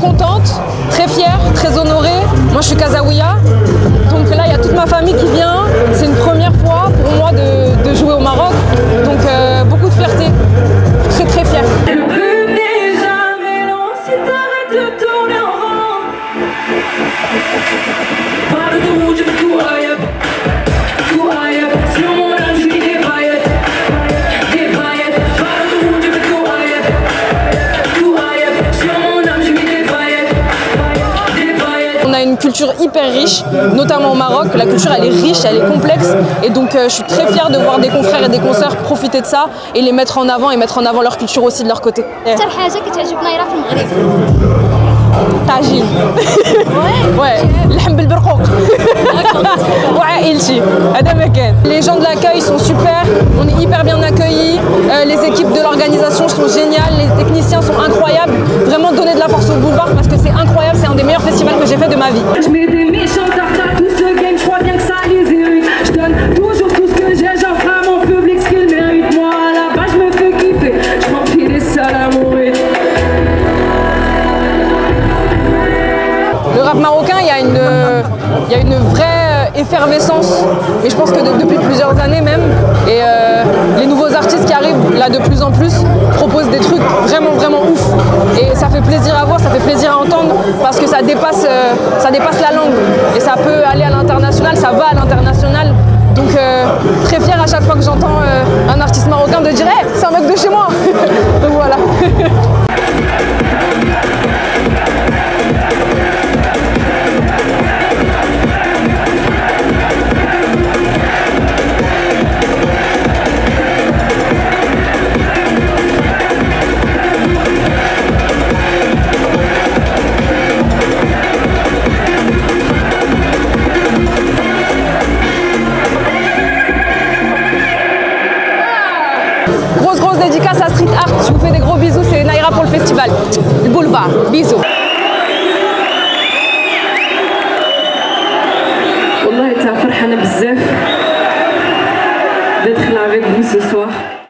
contente, très fière, très honorée. Moi je suis Kazaouia, donc là il y a toute ma famille qui vient. C'est une première fois pour moi de jouer au Maroc, donc beaucoup de fierté, très très fière. On a une culture hyper riche, notamment au Maroc. La culture elle est riche, elle est complexe et donc je suis très fière de voir des confrères et des consoeurs profiter de ça et les mettre en avant et mettre en avant leur culture aussi de leur côté. طاجين اللحم بالبرقوق وعائلتي هذا مكان. Les gens de l'accueil sont super, on est hyper bien accueillis, les équipes de l'organisation sont géniales, les techniciens sont incroyables. Vraiment donner de la force au boulevard parce que c'est incroyable, c'est un des meilleurs festivals que j'ai fait de ma vie. Je mets des méchants tartares, tout ce game, je crois bien que ça les irrite. Je donne toujours tout ce que j'ai, j'offre à mon public ce qu'il mérite. Moi à la base je me fais kiffer, je m'empile des salles à mourir. Le rap marocain, il y a une vraie effervescence, et je pense que depuis plusieurs années même, et les nouveaux artistes qui arrivent là de plus en plus proposent des trucs vraiment vraiment ouf, et ça fait plaisir à voir, ça fait plaisir à entendre, parce que ça dépasse la langue, et ça peut aller à l'international, ça va à l'international. Donc très fière à chaque fois que j'entends un artiste marocain de dire hey, c'est un mec de chez moi. Donc voilà. Grosse dédicace à Street Art, je vous fais des gros bisous, c'est Naira pour le festival. Le boulevard, bisous.